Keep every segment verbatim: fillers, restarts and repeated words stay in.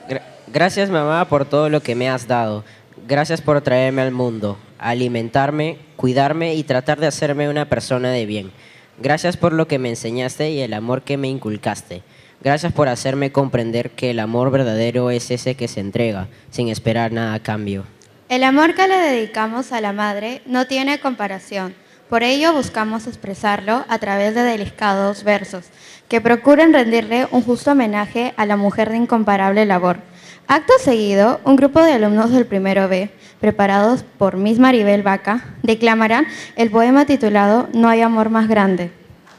Gra- Gracias, mamá, por todo lo que me has dado. Gracias por traerme al mundo, alimentarme, cuidarme y tratar de hacerme una persona de bien. Gracias por lo que me enseñaste y el amor que me inculcaste. Gracias por hacerme comprender que el amor verdadero es ese que se entrega, sin esperar nada a cambio. El amor que le dedicamos a la madre no tiene comparación. Por ello buscamos expresarlo a través de delicados versos que procuren rendirle un justo homenaje a la mujer de incomparable labor. Acto seguido, un grupo de alumnos del primero B, preparados por Miss Maribel Vaca, declamarán el poema titulado No hay amor más grande.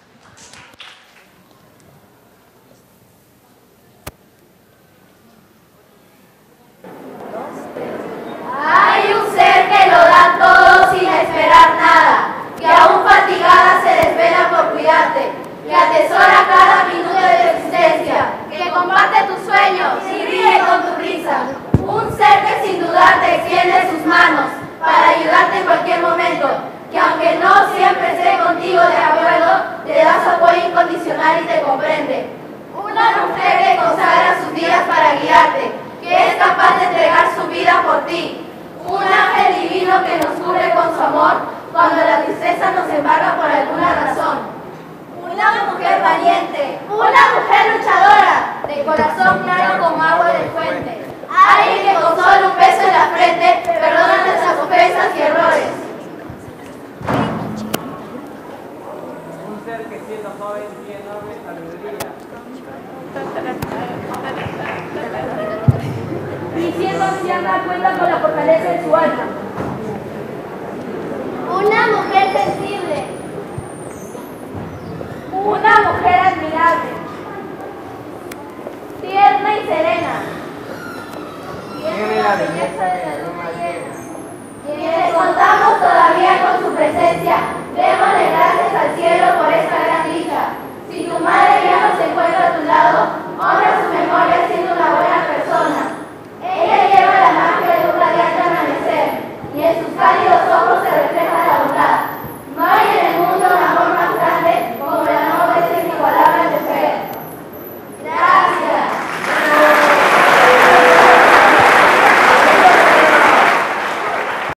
Hay un ser que lo da todo sin esperar nada, que aún fatigada se desvela por cuidarte, que atesora cada minuto de tu existencia, que comparte tus sueños y ríe con tu risa. Un ser que sin dudar te extiende sus manos para ayudarte en cualquier momento, que aunque no siempre esté contigo de acuerdo, te da su apoyo incondicional y te comprende. Una mujer que consagra sus días para guiarte, que es capaz de entregar su vida por ti. Un ángel divino que nos cubre con su amor cuando la tristeza nos embarga por alguna razón. Una mujer valiente, una mujer luchadora, de corazón claro como agua de fuente. Alguien que con solo un beso en la frente perdona nuestras ofensas y errores. Un ser que siendo joven tiene enorme sabiduría. Y siendo anciana cuenta con la fortaleza de su alma. Una mujer sensible. Una mujer admirable. Tierna y serena. Tiene la belleza de la luna llena. Quienes contamos todavía con su presencia, démosle